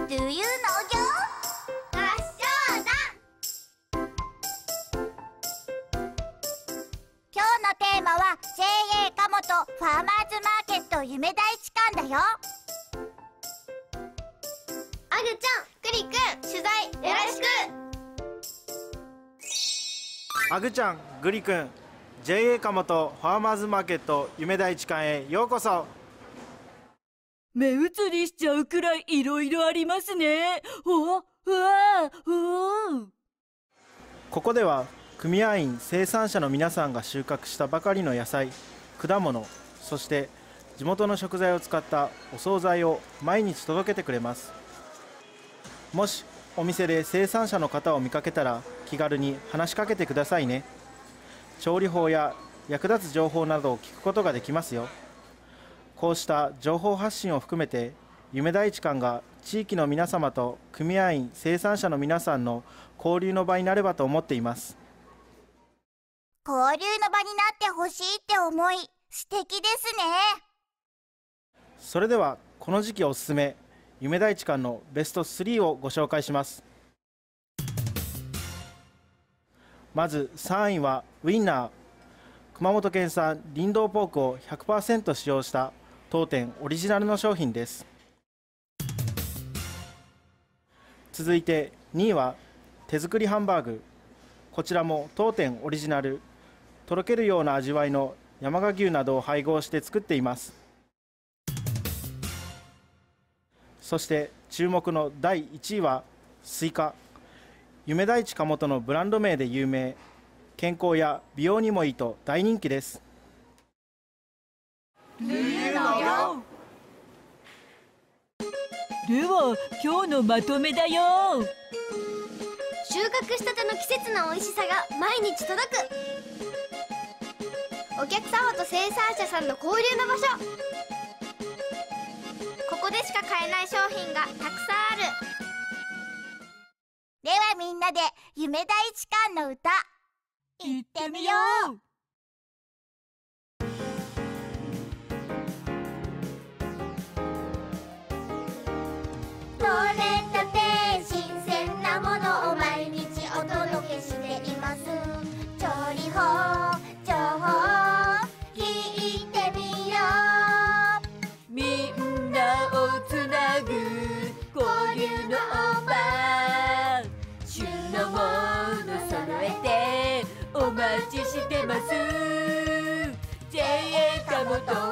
Do you know 合唱団。今日のテーマは JA かもとファーマーズマーケット夢第一館だよ。 あぐちゃん、くりくん、取材よろしく。 あぐちゃん、ぐりくん、JA かもとファーマーズマーケット夢第一館へようこそ。 目移りしちゃうくらいいろいろありますね。 ここでは組合員生産者の皆さんが収穫したばかりの野菜、果物、そして地元の食材を使ったお惣菜を毎日届けてくれます。もしお店で生産者の方を見かけたら気軽に話しかけてくださいね。調理法や役立つ情報などを聞くことができますよ。こうした情報発信を含めて夢第一館が地域の皆様と組合員生産者の皆さんの交流の場になればと思っています。 交流の場になってほしいって思い、素敵ですね。 それではこの時期おすすめ夢第一館のベスト3をご紹介します。まず3位はウインナー。熊本県産林道ポークを 100% 使用した当店オリジナルの商品です。続いて2位は手作りハンバーグ。こちらも当店オリジナル、とろけるような味わいの山鹿牛などを配合して作っています。そして注目の第1位はスイカ。夢第一かもとのブランド名で有名、健康や美容にもいいと大人気です。 では今日のまとめだよ。 収穫したての季節の美味しさが毎日届く。お客様と生産者さんの交流の場所。ここでしか買えない商品がたくさんある。 ではみんなで夢第一館の歌言ってみよう。取れたて新鮮なものを毎日お届けしています。調理法情報聞いてみよう。 みんなをつなぐ交流の場。旬のもの揃えてお待ちしてます。JA かもと